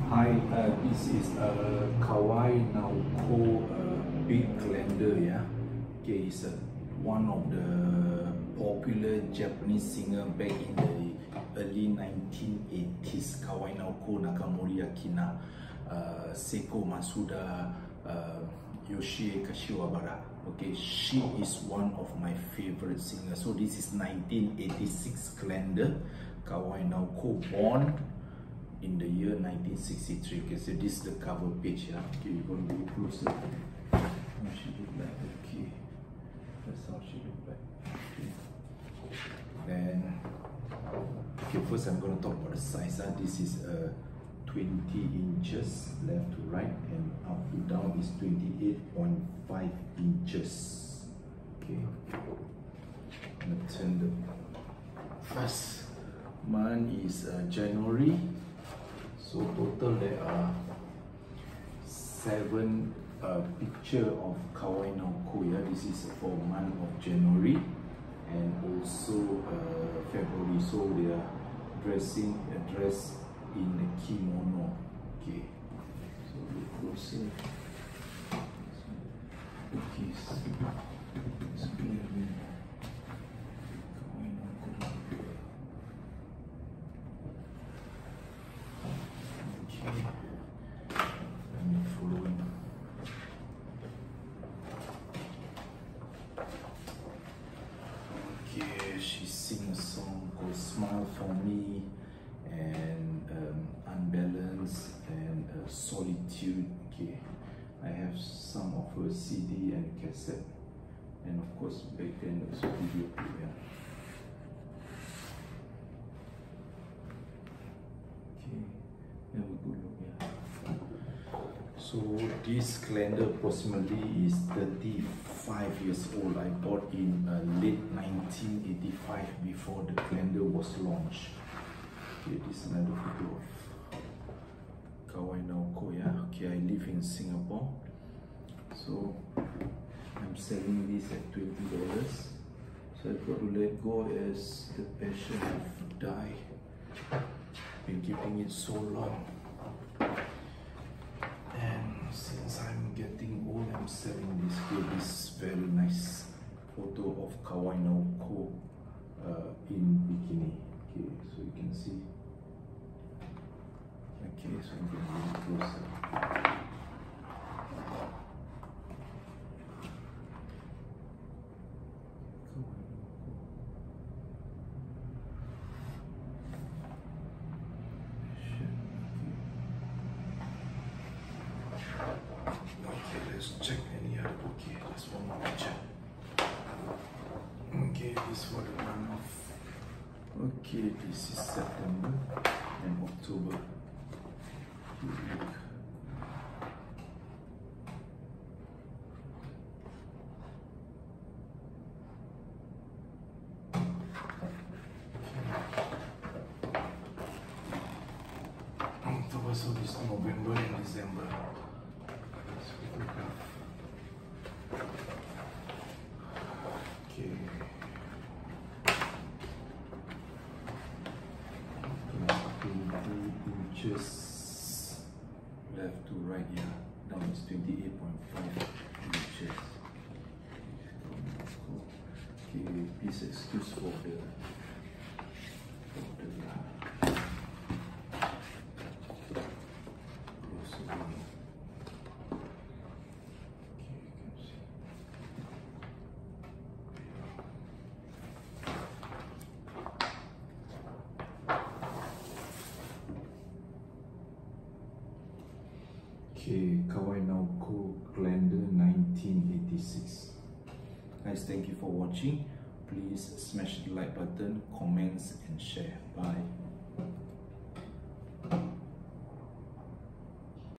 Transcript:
Hi, this is Kawai Naoko big calendar. Yeah, okay, it's one of the popular Japanese singer back in the early 1980s. Kawai Naoko, Nakamori Akina, Seiko Masuda, Yoshie Kashiwabara. Okay, she is one of my favorite singers. So this is 1986 calendar. Kawai Naoko born in the year 1963. Okay, so this is the cover page. Yeah? Okay, we're going to go closer. How she look like? Okay, that's how she look like. Okay. Then, okay, first I'm going to talk about the size. This is 20 inches left to right, and up to down is 28.5 inches. Okay, I'm going to turn the first month is January. So total there are 7 picture of Kawai Naoko. Yeah, this is for month of January and also February. So they are dressed in a kimono. Okay, so look closer. Okay, so she sings a song called Smile For Me and Unbalance and Solitude. Okay, I have some of her CD and cassette, and of course back then it was video. Yeah. Okay, have a good look. Yeah. So this calendar approximately is 35 years old. I bought in late 1985 before the calendar was launched. Okay, this is another photo of Kawai Naoko. Yeah. Okay, I live in Singapore, so I'm selling this at $20. So I've got to let go as the passion of dye. Been keeping it so long. And since I'm getting old, I'm selling this here. This very nice photo of Kawai Naoko in bikini. Okay, so you can see. Okay, so I'm going to bring it closer. Let's check any other. Okay, that's one more picture. Okay, this for the month of. Okay, this is September and October. Look. October, so this November and December. Okay. 20 inches left to right. Yeah, now it's 28.5 inches. Okay, please excuse for the Okay, Kawai Naoko calendar 1986. Guys, thank you for watching. Please smash the like button, comments and share. Bye.